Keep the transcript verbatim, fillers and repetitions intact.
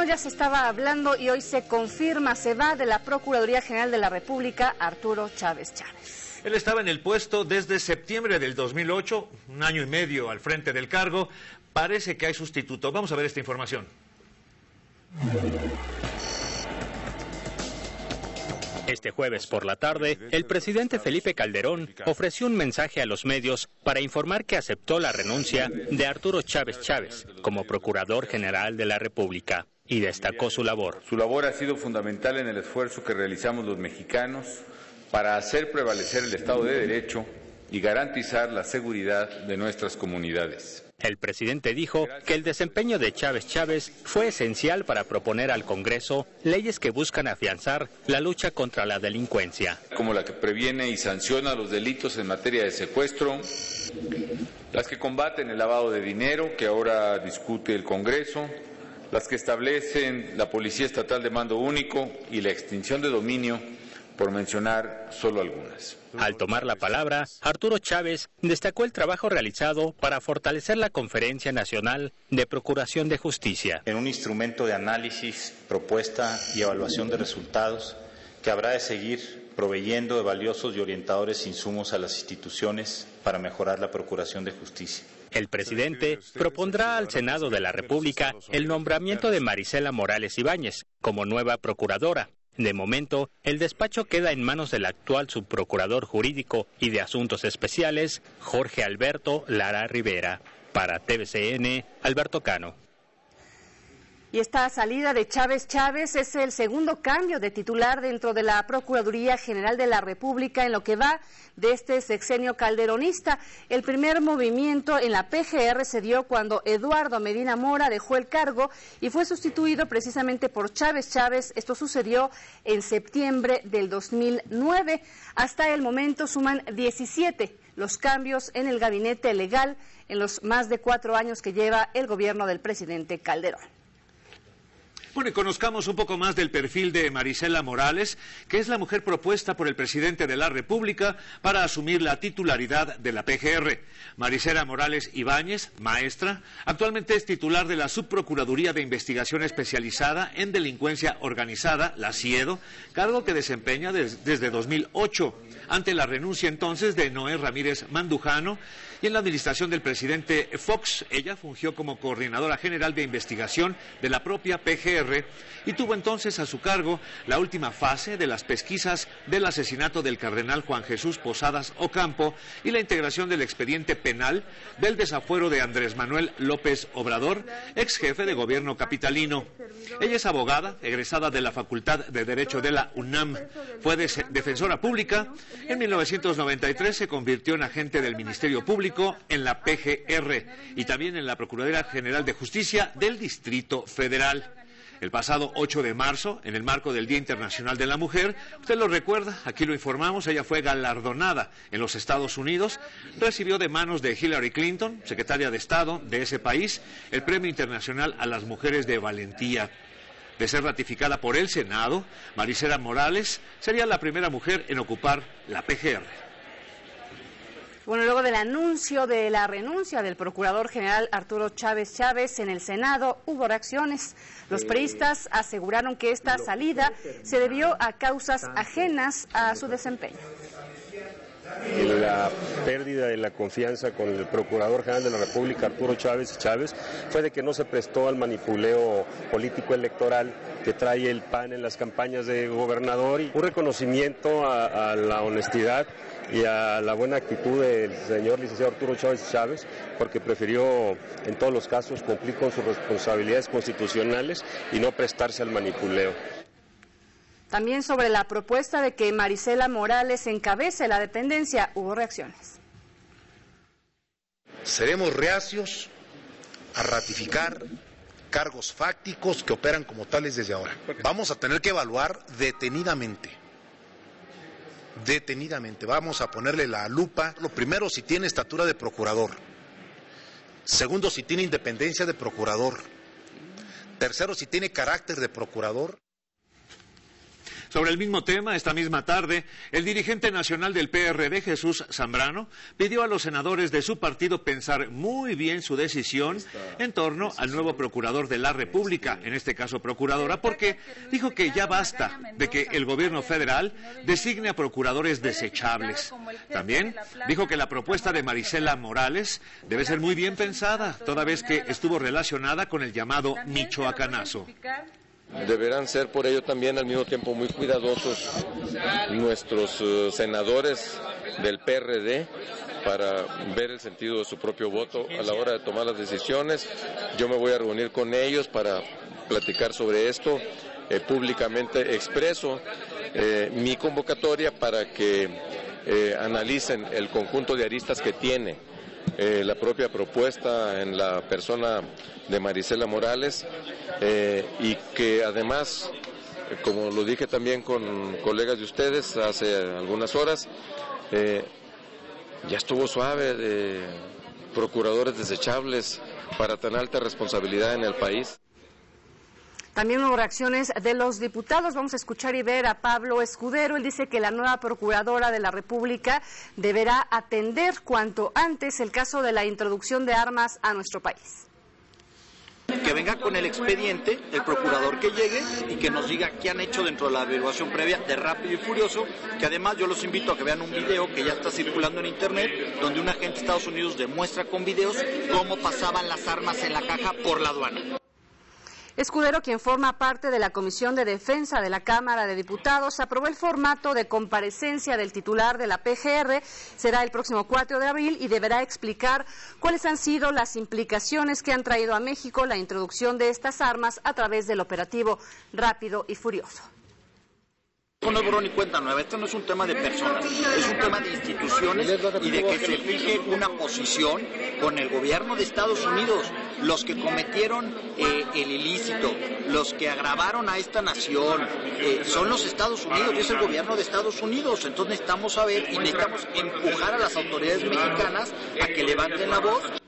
bueno, ya se estaba hablando y hoy se confirma, se va de la Procuraduría General de la República Arturo Chávez Chávez. Él estaba en el puesto desde septiembre del dos mil ocho, un año y medio al frente del cargo. Parece que hay sustituto. Vamos a ver esta información. Este jueves por la tarde, el presidente Felipe Calderón ofreció un mensaje a los medios para informar que aceptó la renuncia de Arturo Chávez Chávez como Procurador General de la República y destacó su labor. Su labor ha sido fundamental en el esfuerzo que realizamos los mexicanos para hacer prevalecer el Estado de Derecho y garantizar la seguridad de nuestras comunidades. El presidente dijo que el desempeño de Chávez Chávez fue esencial para proponer al Congreso leyes que buscan afianzar la lucha contra la delincuencia. Como la que previene y sanciona los delitos en materia de secuestro, las que combaten el lavado de dinero, que ahora discute el Congreso, las que establecen la Policía Estatal de Mando Único y la extinción de dominio, por mencionar solo algunas. Al tomar la palabra, Arturo Chávez destacó el trabajo realizado para fortalecer la Conferencia Nacional de Procuración de Justicia. En un instrumento de análisis, propuesta y evaluación de resultados que habrá de seguir proveyendo de valiosos y orientadores insumos a las instituciones para mejorar la Procuración de Justicia. El presidente propondrá al Senado de la República el nombramiento de Marisela Morales Ibáñez como nueva procuradora. De momento, el despacho queda en manos del actual subprocurador jurídico y de asuntos especiales, Jorge Alberto Lara Rivera. Para T V C N, Alberto Cano. Y esta salida de Chávez Chávez es el segundo cambio de titular dentro de la Procuraduría General de la República en lo que va de este sexenio calderonista. El primer movimiento en la P G R se dio cuando Eduardo Medina Mora dejó el cargo y fue sustituido precisamente por Chávez Chávez. Esto sucedió en septiembre del dos mil nueve. Hasta el momento suman diecisiete los cambios en el gabinete legal en los más de cuatro años que lleva el gobierno del presidente Calderón. Bueno, y conozcamos un poco más del perfil de Marisela Morales, que es la mujer propuesta por el presidente de la República para asumir la titularidad de la P G R. Marisela Morales Ibáñez, maestra, actualmente es titular de la Subprocuraduría de Investigación Especializada en Delincuencia Organizada, la CIEDO, cargo que desempeña des, desde dos mil ocho, ante la renuncia entonces de Noé Ramírez Mandujano. Y en la administración del presidente Fox, ella fungió como coordinadora general de investigación de la propia P G R y tuvo entonces a su cargo la última fase de las pesquisas del asesinato del cardenal Juan Jesús Posadas Ocampo y la integración del expediente penal del desafuero de Andrés Manuel López Obrador, ex jefe de gobierno capitalino. Ella es abogada, egresada de la Facultad de Derecho de la UNAM. Fue defensora pública. En mil novecientos noventa y tres se convirtió en agente del Ministerio Público en la P G R y también en la Procuraduría General de Justicia del Distrito Federal. El pasado ocho de marzo, en el marco del Día Internacional de la Mujer, usted lo recuerda, aquí lo informamos, ella fue galardonada en los Estados Unidos, recibió de manos de Hillary Clinton, secretaria de Estado de ese país, el Premio Internacional a las Mujeres de Valentía. De ser ratificada por el Senado, Marisela Morales sería la primera mujer en ocupar la P G R. Bueno, luego del anuncio de la renuncia del Procurador General Arturo Chávez Chávez en el Senado, hubo reacciones. Los priistas aseguraron que esta salida se debió a causas ajenas a su desempeño. La pérdida de la confianza con el Procurador General de la República, Arturo Chávez Chávez, fue de que no se prestó al manipuleo político electoral que trae el P A N en las campañas de gobernador, y un reconocimiento a, a la honestidad y a la buena actitud del señor licenciado Arturo Chávez Chávez, porque prefirió en todos los casos cumplir con sus responsabilidades constitucionales y no prestarse al manipuleo. También sobre la propuesta de que Marisela Morales encabece la dependencia, hubo reacciones. Seremos reacios a ratificar cargos fácticos que operan como tales desde ahora. Vamos a tener que evaluar detenidamente, detenidamente, vamos a ponerle la lupa. Lo primero, si tiene estatura de procurador. Segundo, si tiene independencia de procurador. Tercero, si tiene carácter de procurador. Sobre el mismo tema, esta misma tarde, el dirigente nacional del P R D, Jesús Zambrano, pidió a los senadores de su partido pensar muy bien su decisión en torno al nuevo procurador de la República, en este caso procuradora, porque dijo que ya basta de que el gobierno federal designe a procuradores desechables. También dijo que la propuesta de Marisela Morales debe ser muy bien pensada, toda vez que estuvo relacionada con el llamado michoacanazo. Deberán ser por ello también al mismo tiempo muy cuidadosos nuestros uh, senadores del P R D para ver el sentido de su propio voto a la hora de tomar las decisiones. Yo me voy a reunir con ellos para platicar sobre esto. Eh, públicamente expreso eh, mi convocatoria para que eh, analicen el conjunto de aristas que tiene eh, la propia propuesta en la persona de Marisela Morales eh, y que además, eh, como lo dije también con colegas de ustedes hace algunas horas, eh, ya estuvo suave de procuradores desechables para tan alta responsabilidad en el país. También hubo reacciones de los diputados. Vamos a escuchar y ver a Pablo Escudero. Él dice que la nueva procuradora de la República deberá atender cuanto antes el caso de la introducción de armas a nuestro país. Que venga con el expediente, el procurador que llegue y que nos diga qué han hecho dentro de la averiguación previa de Rápido y Furioso, que además yo los invito a que vean un video que ya está circulando en internet, donde un agente de Estados Unidos demuestra con videos cómo pasaban las armas en la caja por la aduana. Escudero, quien forma parte de la Comisión de Defensa de la Cámara de Diputados, aprobó el formato de comparecencia del titular de la P G R. Será el próximo cuatro de abril y deberá explicar cuáles han sido las implicaciones que han traído a México la introducción de estas armas a través del operativo Rápido y Furioso. No es borrón y cuenta nueva, esto no es un tema de personas, es un tema de instituciones y de que se fije una posición con el gobierno de Estados Unidos. Los que cometieron eh, el ilícito, los que agravaron a esta nación, eh, son los Estados Unidos y es el gobierno de Estados Unidos. Entonces necesitamos saber y necesitamos empujar a las autoridades mexicanas a que levanten la voz.